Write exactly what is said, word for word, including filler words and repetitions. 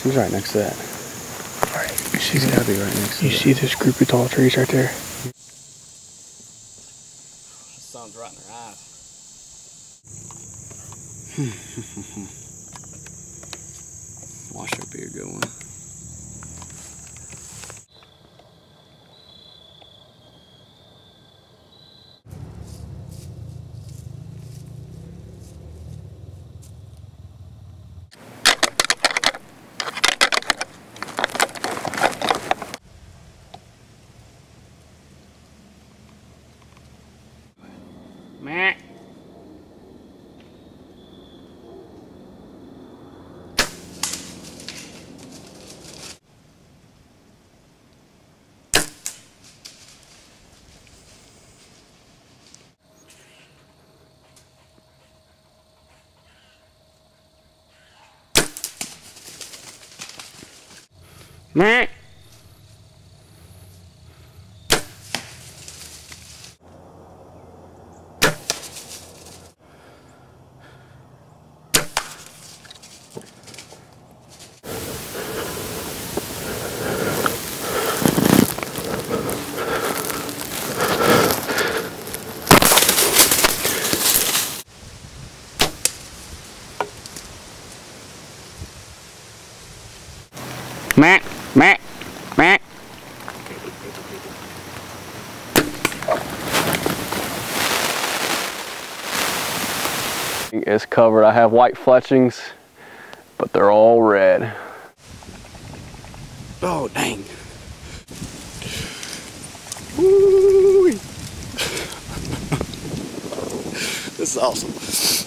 She's right next to that. Alright, She's gotta be right next to You that. see this group of tall trees right there? The sun's right in her eyes. Watch her be a good one. Meh. Meh. Meh, meh, meh. It's covered. I have white fletchings, but they're all red. Oh, dang. Woo-wee. This is awesome.